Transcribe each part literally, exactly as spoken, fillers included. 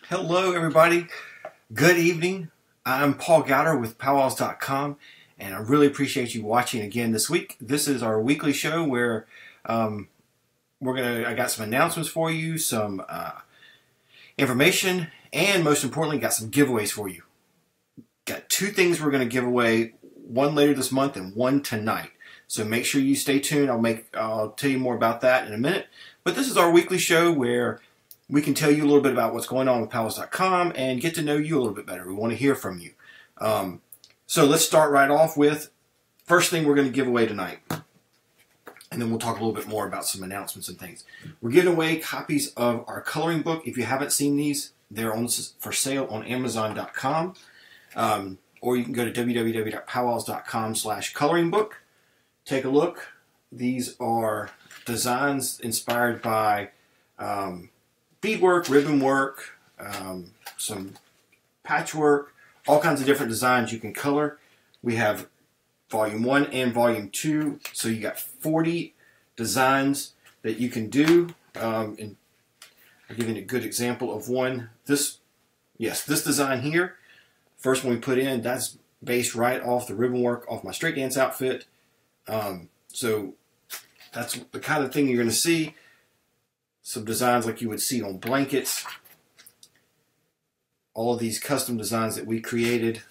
Hello, everybody. Good evening. I'm Paul Gowder with Pow Wows dot com, and I really appreciate you watching again this week. This is our weekly show where um, we're gonna. I got some announcements for you, some uh, information, and most importantly, got some giveaways for you. Got two things we're going to give away. One later this month and one tonight. So make sure you stay tuned. I'll make. I'll tell you more about that in a minute. But this is our weekly show where we can tell you a little bit about what's going on with Pow Wows dot com and get to know you a little bit better. We want to hear from you. Um, so let's start right off with first thing we're going to give away tonight. And then we'll talk a little bit more about some announcements and things. We're giving away copies of our coloring book. If you haven't seen these, they're on for sale on Amazon dot com. Um, or you can go to w w w dot pow wows dot com slash coloring book. Take a look. These are designs inspired by um, beadwork, ribbon work, um, some patchwork, all kinds of different designs you can color. We have volume one and volume two, so you got forty designs that you can do. Um, and I'll give you a good example of one. This, yes, this design here, first one we put in, that's based right off the ribbon work off my straight dance outfit. Um, so that's the kind of thing you're going to see. Some designs like you would see on blankets. All of these custom designs that we created.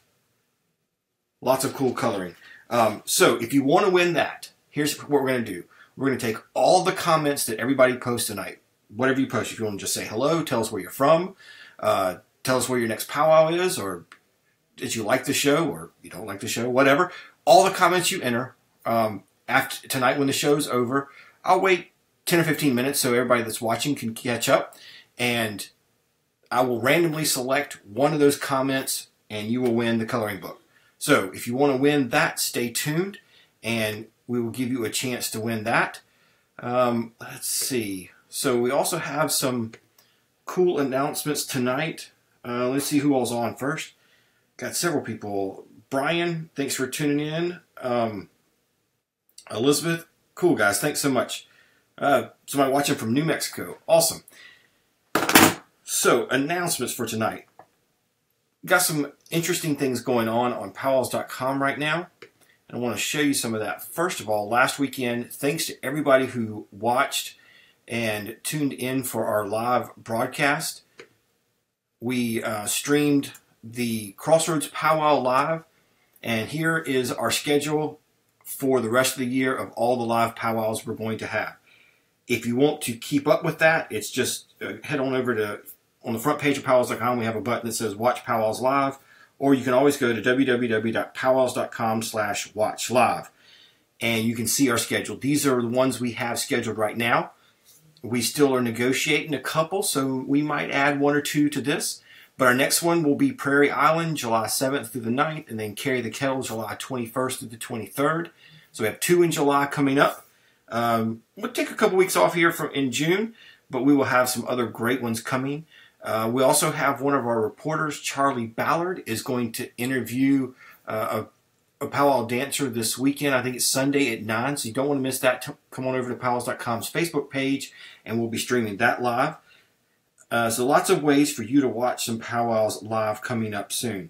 Lots of cool coloring. Um, so if you want to win that, here's what we're going to do. We're going to take all the comments that everybody posts tonight. Whatever you post, if you want to just say hello, tell us where you're from, uh, tell us where your next powwow is, or did you like the show, or you don't like the show, whatever. All the comments you enter, um, after tonight when the show's over, I'll wait ten or fifteen minutes so everybody that's watching can catch up, and I will randomly select one of those comments and you will win the coloring book. So if you want to win that, stay tuned and we will give you a chance to win that. Um, let's see. So we also have some cool announcements tonight. Uh, let's see who all's on first. Got several people. Brian, thanks for tuning in. Um, Elizabeth, cool guys, thanks so much. Uh, somebody watching from New Mexico. Awesome. So, announcements for tonight. Got some interesting things going on on Pow Wows dot com right now. And I want to show you some of that. First of all, last weekend, thanks to everybody who watched and tuned in for our live broadcast. We uh, streamed the Crossroads Powwow Live. And here is our schedule for the rest of the year of all the live powwows we're going to have. If you want to keep up with that, it's just uh, head on over to, on the front page of Pow Wows dot com, we have a button that says Watch Powwows Live, or you can always go to w w w dot pow wows dot com slash watch live, and you can see our schedule. These are the ones we have scheduled right now. We still are negotiating a couple, so we might add one or two to this, but our next one will be Prairie Island, July seventh through the ninth, and then Carry the Kettle, July twenty-first through the twenty-third. So we have two in July coming up. Um, we'll take a couple weeks off here from in June, but we will have some other great ones coming. Uh, we also have one of our reporters, Charlie Ballard, is going to interview uh, a, a powwow dancer this weekend. I think it's Sunday at nine, so you don't want to miss that. Come on over to Pow Wows dot com's Facebook page, and we'll be streaming that live. Uh, so lots of ways for you to watch some powwows live coming up soon.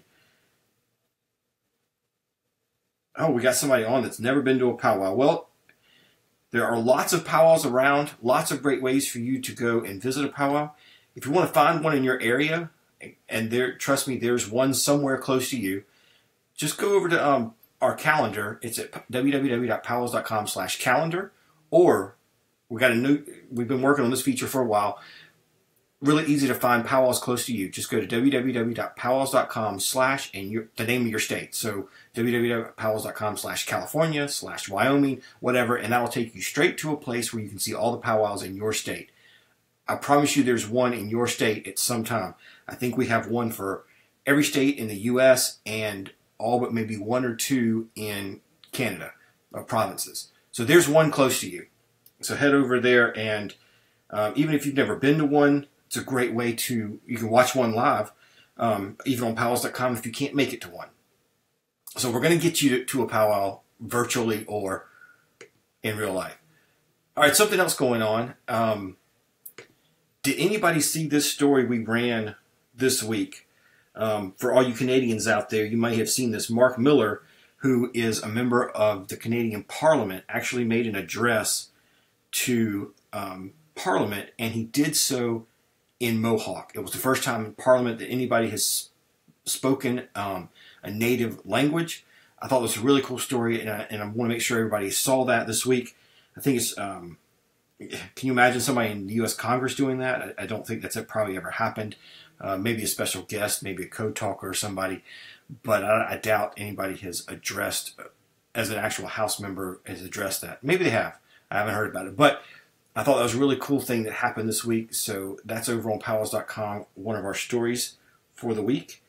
Oh, we got somebody on that's never been to a powwow. Well, there are lots of powwows around, lots of great ways for you to go and visit a powwow. If you want to find one in your area, and there, trust me, there's one somewhere close to you, just go over to um, our calendar. It's at w w w dot pow wows dot com slash calendar, or we got a new, we've been working on this feature for a while. Really easy to find powwows close to you. Just go to w w w dot pow wows dot com slash and your, the name of your state. So w w w dot pow wows dot com slash California, slash Wyoming, whatever, and that will take you straight to a place where you can see all the powwows in your state. I promise you there's one in your state at some time. I think we have one for every state in the U S and all but maybe one or two in Canada, or provinces. So there's one close to you. So head over there, and um, even if you've never been to one, it's a great way to, you can watch one live, um, even on Pow Wows dot com if you can't make it to one. So we're going to get you to, to a powwow virtually or in real life. All right, something else going on. Um, Did anybody see this story we ran this week? Um, for all you Canadians out there, you may have seen this. Mark Miller, who is a member of the Canadian Parliament, actually made an address to um, Parliament, and he did so in Mohawk. It was the first time in Parliament that anybody has spoken um, a native language. I thought it was a really cool story, and I, and I want to make sure everybody saw that this week. I think it's, um, can you imagine somebody in the U S Congress doing that? I, I don't think that's probably ever happened. Uh, maybe a special guest, maybe a code talker or somebody, but I, I doubt anybody has addressed, as an actual House member, has addressed that. Maybe they have. I haven't heard about it, but I thought that was a really cool thing that happened this week. So that's over on Pow Wows dot com, one of our stories for the week.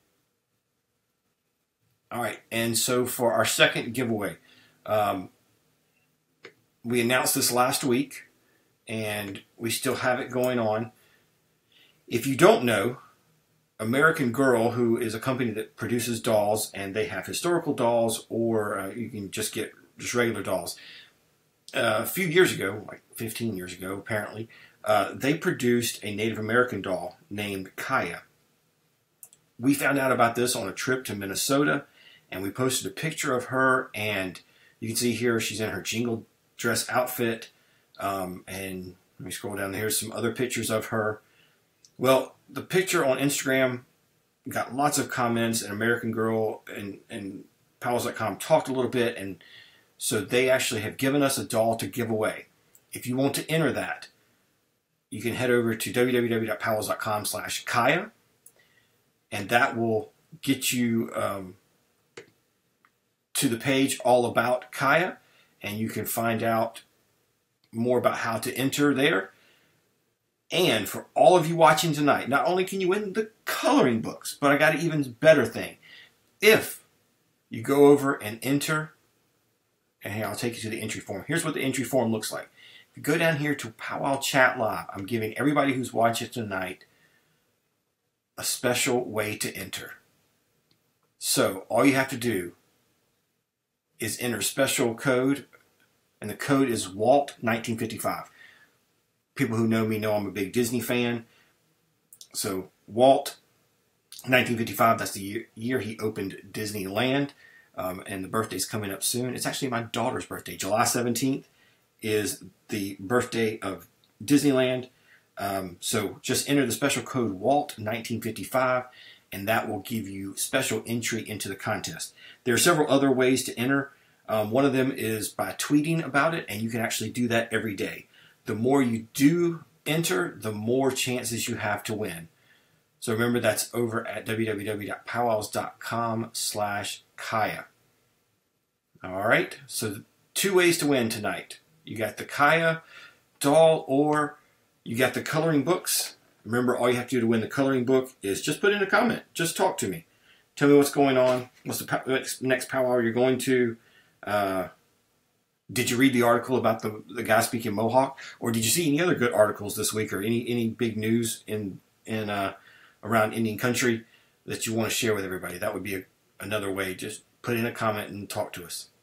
All right, and so for our second giveaway, um, we announced this last week, and we still have it going on. If you don't know, American Girl, who is a company that produces dolls, and they have historical dolls, or uh, you can just get just regular dolls. Uh, a few years ago, like fifteen years ago, apparently, uh, they produced a Native American doll named Kaya. We found out about this on a trip to Minnesota, and we posted a picture of her, and you can see here she's in her jingle dress outfit, um, and let me scroll down. Here's some other pictures of her. Well, the picture on Instagram got lots of comments, and American Girl and, and Pow Wows dot com talked a little bit, and so they actually have given us a doll to give away. If you want to enter that, you can head over to w w w dot pow wows dot com slash Kaya, and that will get you um, to the page all about Kaya, and you can find out more about how to enter there. And for all of you watching tonight, not only can you win the coloring books, but I got an even better thing. If you go over and enter, and here, I'll take you to the entry form. Here's what the entry form looks like. If you go down here to Pow Wow Chat Live, I'm giving everybody who's watching tonight a special way to enter. So all you have to do is enter special code, and the code is Walt nineteen fifty-five. People who know me know I'm a big Disney fan. So Walt nineteen fifty-five, that's the year, year he opened Disneyland. Um, and the birthday's coming up soon. It's actually my daughter's birthday. July seventeenth is the birthday of Disneyland. Um, so just enter the special code Walt nineteen fifty-five, and that will give you special entry into the contest. There are several other ways to enter. Um, one of them is by tweeting about it, and you can actually do that every day. The more you do enter, the more chances you have to win. So remember, that's over at w w w dot pow wows dot com slash Kaya. All right, so two ways to win tonight. You got the Kaya doll, or you got the coloring books. Remember, all you have to do to win the coloring book is just put in a comment. Just talk to me. Tell me what's going on. What's the next, next powwow you're going to? Uh, did you read the article about the, the guy speaking Mohawk? Or did you see any other good articles this week, or any, any big news in, in uh, around Indian country that you want to share with everybody? That would be a, another way. Just put in a comment and talk to us.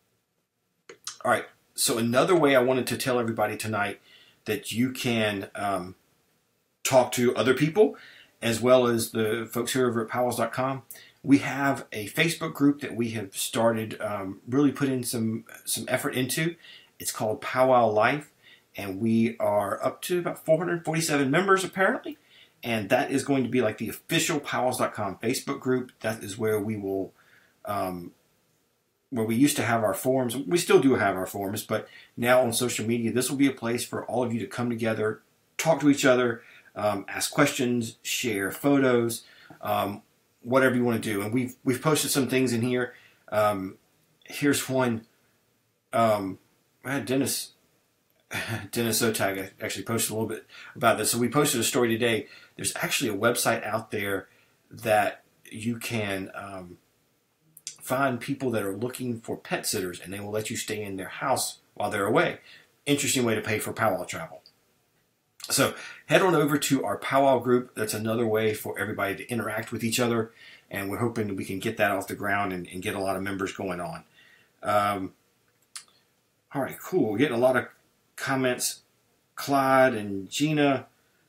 All right, so another way I wanted to tell everybody tonight that you can um, talk to other people, as well as the folks here over at Pow Wows dot com. We have a Facebook group that we have started, um, really put in some, some effort into. It's called Powwow Life, and we are up to about four hundred forty-seven members apparently. And that is going to be like the official Pow Wows dot com Facebook group. That is where we will, um, where we used to have our forums. We still do have our forums, but now on social media, this will be a place for all of you to come together, talk to each other, um, ask questions, share photos, um, whatever you want to do. And we've we've posted some things in here. Um, here's one. Um, I had Dennis Dennis Otag actually posted a little bit about this. So we posted a story today. There's actually a website out there that you can um, find people that are looking for pet sitters, and they will let you stay in their house while they're away. Interesting way to pay for powwow travel. So head on over to our powwow group. That's another way for everybody to interact with each other, and we're hoping that we can get that off the ground and, and get a lot of members going on. Um, all right, cool. We're getting a lot of comments. Clyde and Gina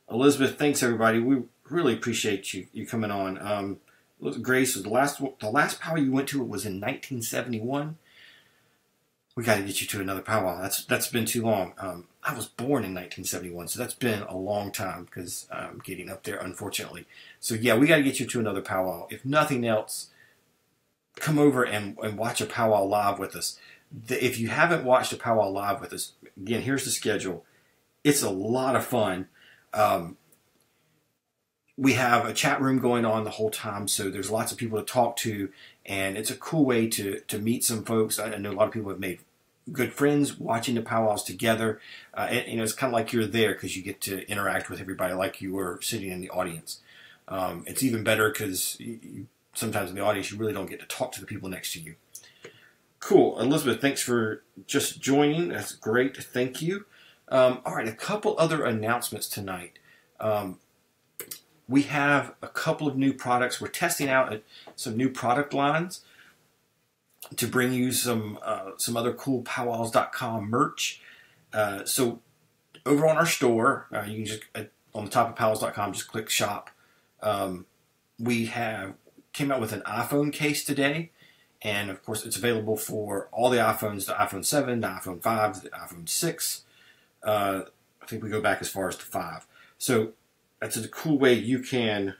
Elizabeth, thanks everybody. We really appreciate you you coming on. Um, Grace, the last the last powwow you went to was in nineteen seventy-one. We got to get you to another powwow. That's that's been too long. Um, I was born in nineteen seventy-one, so that's been a long time because I'm getting up there, unfortunately. So yeah, we got to get you to another powwow. If nothing else, come over and, and watch a powwow live with us. The, if you haven't watched a powwow live with us, again, here's the schedule. It's a lot of fun. Um, we have a chat room going on the whole time, so there's lots of people to talk to, and it's a cool way to to meet some folks. I know a lot of people have made good friends watching the powwows together. Uh, and, you know, it's kind of like you're there because you get to interact with everybody like you were sitting in the audience. Um, it's even better because sometimes in the audience you really don't get to talk to the people next to you. Cool. Elizabeth, thanks for just joining. That's great. Thank you. Um, all right, a couple other announcements tonight. Um, we have a couple of new products. We're testing out some new product lines to bring you some uh, some other cool Pow Wows dot com merch. Uh, so over on our store, uh, you can just uh, on the top of Pow Wows dot com, just click shop. Um, we have came out with an iPhone case today, and of course it's available for all the iPhones: the iPhone seven, the iPhone five, the iPhone six. Uh, I think we go back as far as the five. So that's a cool way you can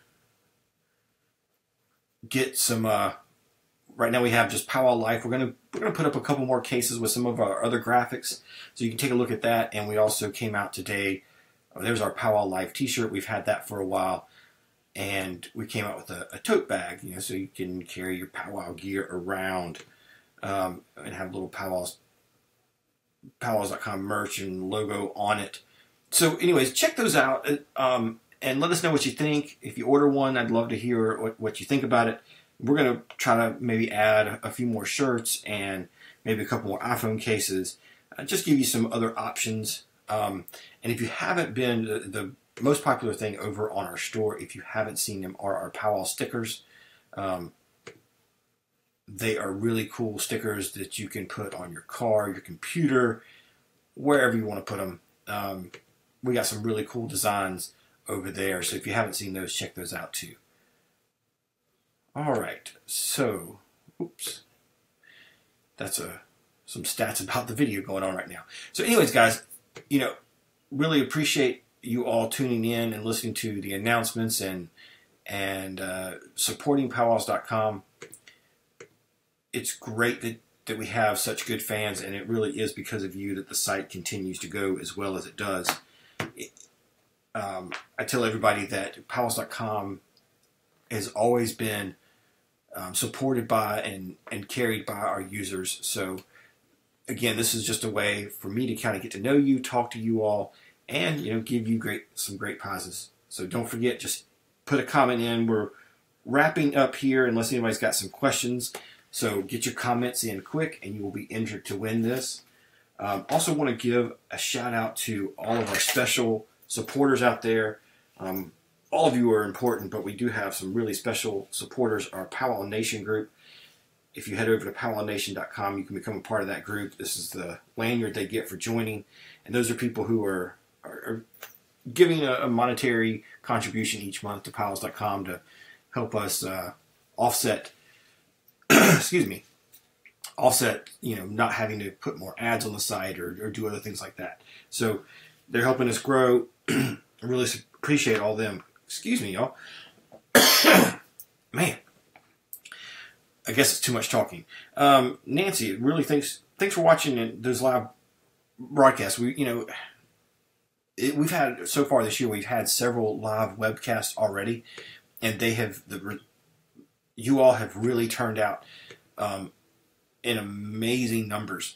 get some. Uh, right now we have just Powwow Life. We're gonna we're gonna put up a couple more cases with some of our other graphics, so you can take a look at that. And we also came out today. Oh, there's our Powwow Life T-shirt. We've had that for a while, and we came out with a, a tote bag, you know, so you can carry your powwow gear around um, and have little powwows. Pow Wows dot com merch and logo on it. So anyways, check those out um, and let us know what you think. If you order one, I'd love to hear what, what you think about it. We're going to try to maybe add a few more shirts and maybe a couple more iPhone cases. Uh, just give you some other options. Um, and if you haven't been, the, the most popular thing over on our store, if you haven't seen them, are our powwow stickers. Um, They are really cool stickers that you can put on your car, your computer, wherever you want to put them. Um, we got some really cool designs over there, so if you haven't seen those, check those out too. All right, so, oops, that's a some stats about the video going on right now. So anyways, guys, you know, really appreciate you all tuning in and listening to the announcements and, and uh, supporting Pow Wows dot com. It's great that, that we have such good fans, and it really is because of you that the site continues to go as well as it does. It, um, I tell everybody that Pow Wows dot com has always been um, supported by and, and carried by our users. So, again, this is just a way for me to kind of get to know you, talk to you all, and, you know, give you great some great prizes. So don't forget, just put a comment in. We're wrapping up here unless anybody's got some questions. So get your comments in quick, and you will be entered to win this. Um, also want to give a shout out to all of our special supporters out there. Um, all of you are important, but we do have some really special supporters. Our Powwow Nation group. If you head over to Pow Wow Nation dot com, you can become a part of that group. This is the lanyard they get for joining, and those are people who are, are, are giving a, a monetary contribution each month to Pow Wows dot com to help us uh, offset. excuse me, offset, you know, not having to put more ads on the site or, or do other things like that. So they're helping us grow. I really appreciate all them. Excuse me, y'all. Man, I guess it's too much talking. Um, Nancy, really thanks thanks for watching those live broadcasts. We, you know, it, we've had so far this year. We've had several live webcasts already, and they have the. You all have really turned out um, in amazing numbers.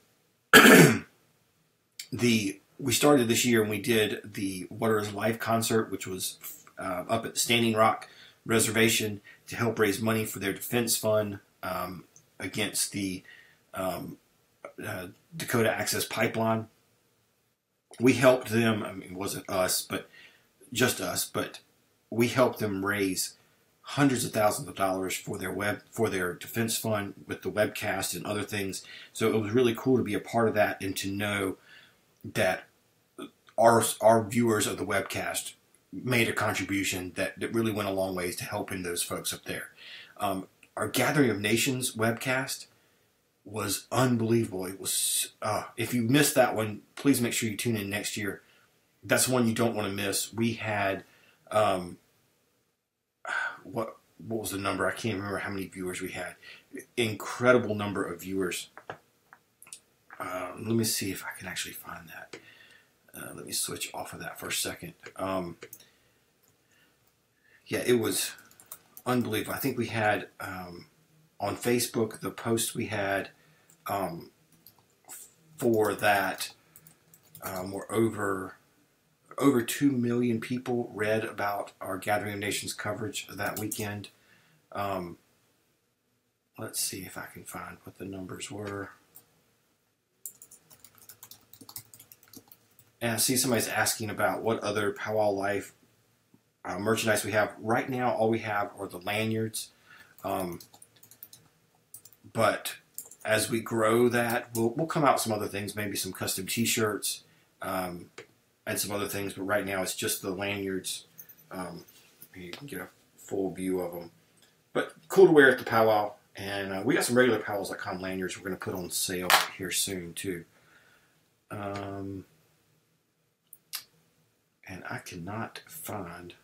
the we started this year and we did the Water is Life concert, which was uh, up at the Standing Rock Reservation to help raise money for their defense fund um, against the um, uh, Dakota Access Pipeline. We helped them. I mean, it wasn't us, but just us, but we helped them raise hundreds of thousands of dollars for their web for their defense fund with the webcast and other things. So it was really cool to be a part of that and to know that our our viewers of the webcast made a contribution that, that really went a long ways to helping those folks up there. Um, our Gathering of Nations webcast was unbelievable. It was, uh, if you missed that one, please make sure you tune in next year. That's one you don't want to miss. We had, um, what, what was the number? I can't remember how many viewers we had. Incredible number of viewers. Um, let me see if I can actually find that. Uh, let me switch off of that for a second. Um, yeah, it was unbelievable. I think we had, um, on Facebook, the post we had um, for that um, were over over two million people read about our Gathering of Nations coverage that weekend. Um, let's see if I can find what the numbers were. And I see somebody's asking about what other Powwow Life uh, merchandise we have. Right now, all we have are the lanyards. Um, But as we grow that, we'll, we'll come out with some other things, maybe some custom t-shirts um, and some other things. But right now it's just the lanyards. Um, you can get a full view of them. But cool to wear at the powwow. And uh, we got some regular powwows dot com lanyards we're going to put on sale here soon too. Um, and I cannot find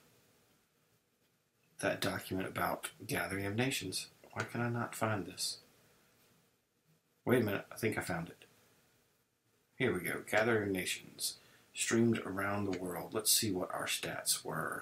that document about Gathering of Nations. Why can I not find this? Wait a minute, I think I found it. Here we go, Gathering Nations, streamed around the world. Let's see what our stats were.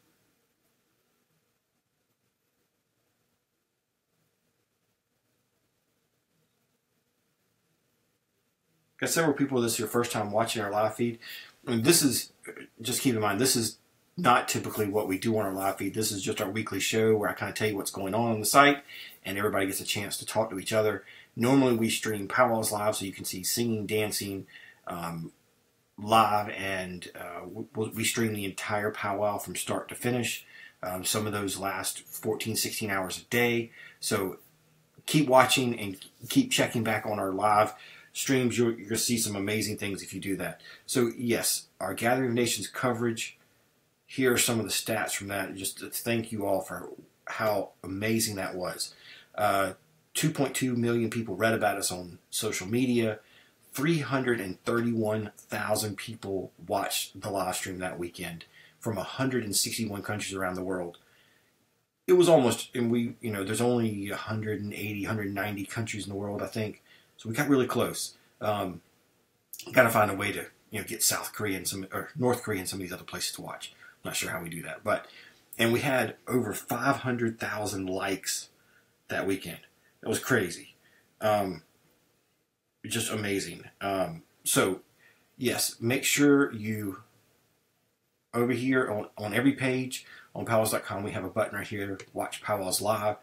Got several people, this is your first time watching our live feed. I mean, this is, just keep in mind, this is not typically what we do on our live feed. This is just our weekly show where I kind of tell you what's going on on the site and everybody gets a chance to talk to each other. Normally we stream powwows live so you can see singing, dancing um, live, and uh, we, we stream the entire powwow from start to finish. Um, some of those last fourteen, sixteen hours a day. So keep watching and keep checking back on our live streams. You're, you're going to see some amazing things if you do that. So yes, our Gathering of Nations coverage, here are some of the stats from that. Just to thank you all for how amazing that was. Uh, two point two million people read about us on social media. three hundred thirty-one thousand people watched the live stream that weekend from one hundred sixty-one countries around the world. It was almost, and we, you know, there's only one hundred eighty, one hundred ninety countries in the world, I think. So we got really close. Um, got to find a way to, you know, get South Korea and some, or North Korea and some of these other places to watch. I'm not sure how we do that, but, and we had over five hundred thousand likes that weekend. It was crazy. Um, just amazing. Um, so, yes, make sure you, over here on, on every page on Pow Wows dot com, we have a button right here, Watch Powwows Live,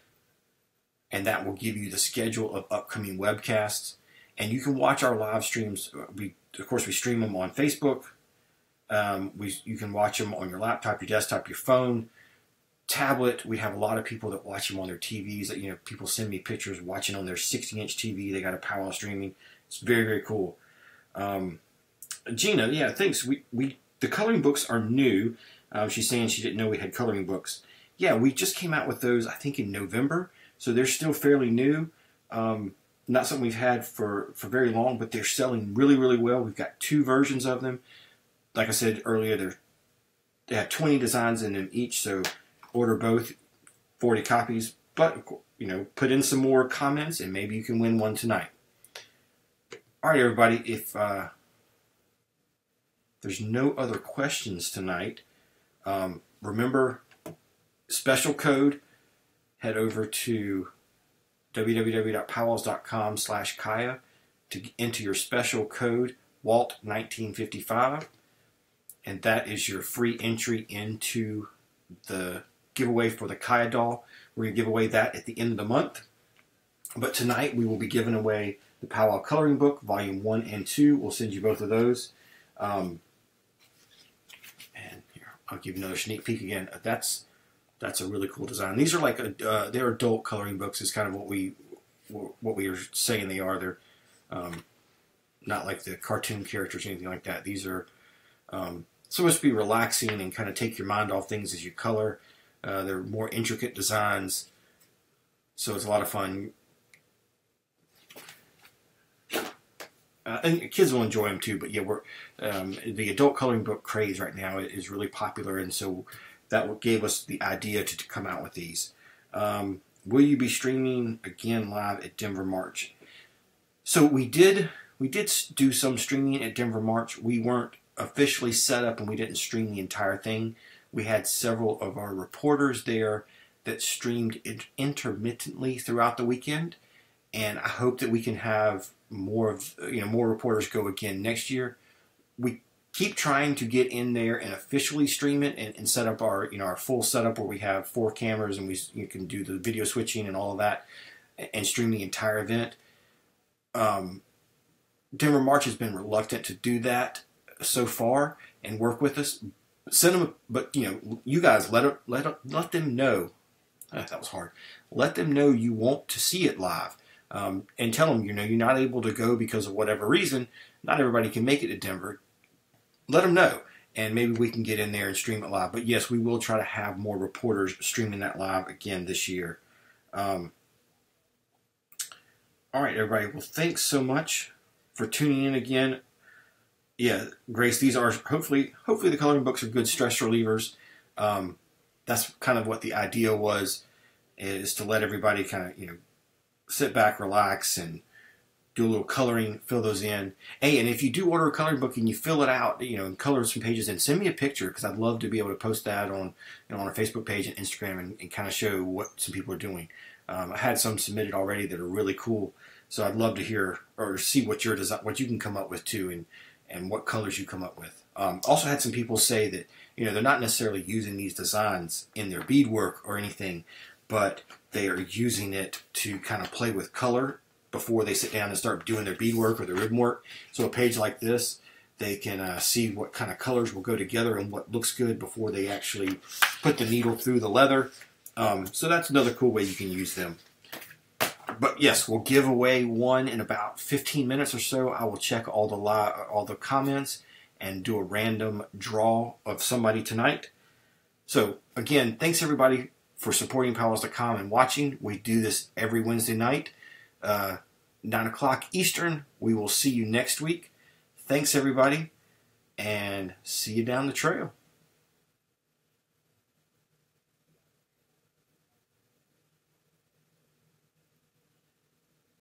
and that will give you the schedule of upcoming webcasts. And you can watch our live streams. We, of course, we stream them on Facebook. Um, we, you can watch them on your laptop, your desktop, your phone, tablet. We have a lot of people that watch them on their T Vs. That, you know, people send me pictures watching on their sixty inch T V. They got a powwow streaming. It's very, very cool. Um, Gina, yeah, thanks. We we the coloring books are new. Um, she's saying she didn't know we had coloring books. Yeah, we just came out with those, I think, in November. So they're still fairly new. Um, not something we've had for, for very long, but they're selling really, really well. We've got two versions of them. Like I said earlier, they're, they have twenty designs in them each, so order both, forty copies. But, you know, put in some more comments, and maybe you can win one tonight. All right, everybody, if uh, there's no other questions tonight, um, remember, special code, head over to w w w dot pow wows dot com slash Kaya to enter your special code, Walt nineteen fifty-five. And that is your free entry into the giveaway for the Kaya doll. We're going to give away that at the end of the month. But tonight we will be giving away the Powwow Coloring Book, Volume one and two. We'll send you both of those. Um, and here, I'll give you another sneak peek again. That's that's a really cool design. These are like, a, uh, they're adult coloring books is kind of what we what we are saying they are. They're um, not like the cartoon characters or anything like that. These are Um, supposed to be relaxing and kind of take your mind off things as you color. Uh, they're more intricate designs, so it's a lot of fun. Uh, and kids will enjoy them too, but yeah, we're um, the adult coloring book craze right now is really popular, and so that gave us the idea to, to come out with these. Um, will you be streaming again live at Denver March? So we did we did do some streaming at Denver March. We weren't officially set up, and we didn't stream the entire thing. We had several of our reporters there that streamed it intermittently throughout the weekend, and I hope that we can have more of you know more reporters go again next year. We keep trying to get in there and officially stream it and, and set up our you know our full setup where we have four cameras and we you can do the video switching and all of that and stream the entire event. Um, Denver March has been reluctant to do that so far and work with us. Send them, but you know you guys let it, let it, let them know. Oh, that was hard. Let them know you want to see it live. Um, and tell them, you know, you're not able to go because of whatever reason. Not everybody can make it to Denver. Let them know, and maybe we can get in there and stream it live. But yes, we will try to have more reporters streaming that live again this year. Um, all right, everybody. Well, thanks so much for tuning in again. Yeah, Grace, these are hopefully, hopefully the coloring books are good stress relievers. Um, that's kind of what the idea was, is to let everybody kind of, you know, sit back, relax, and do a little coloring, fill those in. Hey, and if you do order a coloring book and you fill it out, you know, and color some pages in, send me a picture, because I'd love to be able to post that on, you know, on our Facebook page and Instagram and, and kind of show what some people are doing. Um, I had some submitted already that are really cool, so I'd love to hear or see what your design, what you can come up with too, and and what colors you come up with. Um, also had some people say that, you know, they're not necessarily using these designs in their beadwork or anything, but they are using it to kind of play with color before they sit down and start doing their beadwork or their ribbon work. So a page like this, they can uh, see what kind of colors will go together and what looks good before they actually put the needle through the leather. Um, so that's another cool way you can use them. But yes, we'll give away one in about fifteen minutes or so. I will check all the li all the comments and do a random draw of somebody tonight. So again, thanks everybody for supporting Pow Wows dot com and watching. We do this every Wednesday night, uh, nine o'clock Eastern. We will see you next week. Thanks everybody, and see you down the trail.